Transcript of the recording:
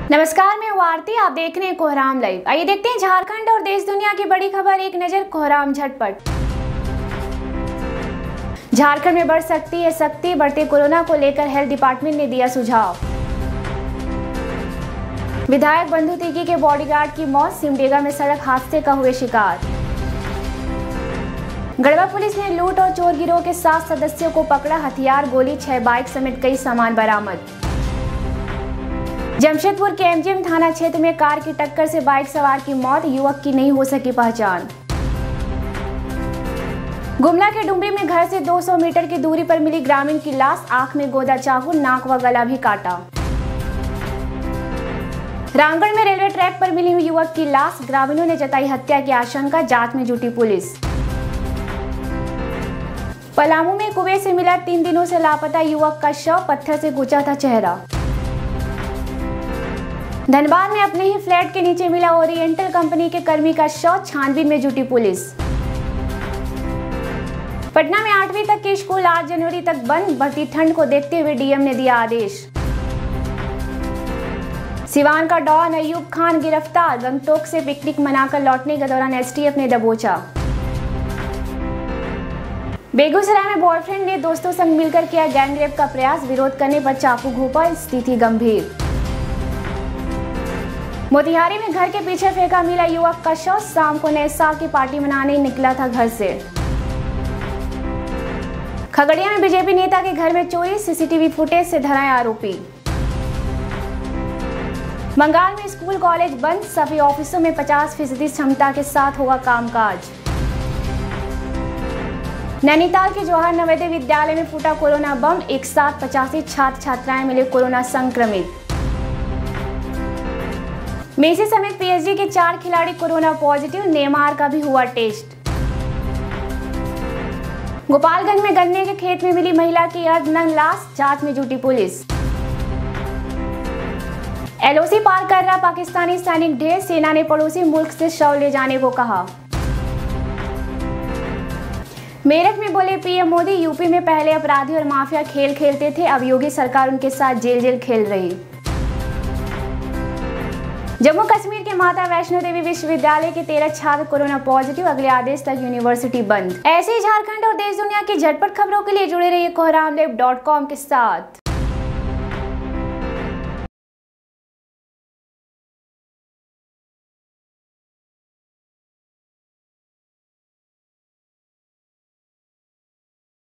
नमस्कार, मैं हूं आरती। आप देख रहे हैं कोहराम लाइव। आइए देखते हैं झारखंड और देश दुनिया की बड़ी खबर। एक नजर कोहराम झटपट। झारखंड में बढ़ सकती है सख्ती। बढ़ते कोरोना को लेकर हेल्थ डिपार्टमेंट ने दिया सुझाव। विधायक बंधु तिर्की के बॉडीगार्ड की मौत। सिमडेगा में सड़क हादसे का हुए शिकार। गढ़वा पुलिस ने लूट और चोर गिरोह के 7 सदस्यों को पकड़ा। हथियार, गोली, 6 बाइक समेत कई सामान बरामद। जमशेदपुर के एमजीएम थाना क्षेत्र में कार की टक्कर से बाइक सवार की मौत। युवक की नहीं हो सकी पहचान। गुमला के डुम्बी में घर से 200 मीटर की दूरी पर मिली ग्रामीण की लाश। आंख में गोदा चाकू, नाक व गला भी काटा। रामगढ़ में रेलवे ट्रैक पर मिली हुई युवक की लाश। ग्रामीणों ने जताई हत्या की आशंका। जांच में जुटी पुलिस। पलामू में कुएं से मिला 3 दिनों से लापता युवक का शव। पत्थर से गुचा था चेहरा। धनबाद में अपने ही फ्लैट के नीचे मिला ओरिएंटल कंपनी के कर्मी का शव। छानबीन में जुटी पुलिस। पटना में 8वीं तक के स्कूल 8 जनवरी तक बंद। बढ़ती ठंड को देखते हुए डीएम ने दिया आदेश। सिवान का डॉन अयूब खान गिरफ्तार। गंगटोक से पिकनिक मनाकर लौटने के दौरान एसटीएफ ने दबोचा। बेगूसराय में बॉयफ्रेंड ने दोस्तों संग मिलकर किया गैंगरेप का प्रयास। विरोध करने पर चाकू घोंपा। स्थिति गंभीर। मोतिहारी में घर के पीछे फेंका मिला युवक का शव। शाम को नए साल की पार्टी मनाने निकला था घर से। खगड़िया में बीजेपी नेता के घर में चोरी। सीसीटीवी फुटेज से धराए आरोपी। बंगाल में स्कूल कॉलेज बंद। सभी ऑफिसों में 50% क्षमता के साथ होगा कामकाज। नैनीताल के जवाहर नवोदय विद्यालय में फूटा कोरोना बम। एक साथ 85 छात्र छात्राएं मिले कोरोना संक्रमित। मेसी समेत पीएसजी के 4 खिलाड़ी कोरोना पॉजिटिव। नेमार का भी हुआ टेस्ट। गोपालगंज में गन्ने के खेत में मिली महिला की अर्धनग्न लाश। जांच में जुटी पुलिस। एलओसी पार कर रहा पाकिस्तानी सैनिक ढेर। सेना ने पड़ोसी मुल्क से शव ले जाने को कहा। मेरठ में बोले पीएम मोदी, यूपी में पहले अपराधी और माफिया खेल खेलते थे, अब योगी सरकार उनके साथ जेल खेल रही। जम्मू कश्मीर के माता वैष्णो देवी विश्वविद्यालय के 13 छात्र कोरोना पॉजिटिव। अगले आदेश तक यूनिवर्सिटी बंद। ऐसे ही झारखंड और देश दुनिया की झटपट खबरों के लिए जुड़े रहिए कोहरामलाइव.com के साथ।